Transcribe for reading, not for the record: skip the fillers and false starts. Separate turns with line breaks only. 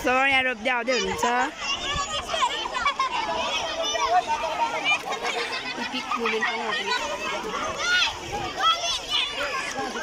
sir यहाँ रोप्दै आउँदै हुनुहुन्छ पिक मुभमेन्ट पनि